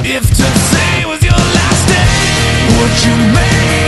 If today was your last day, would you make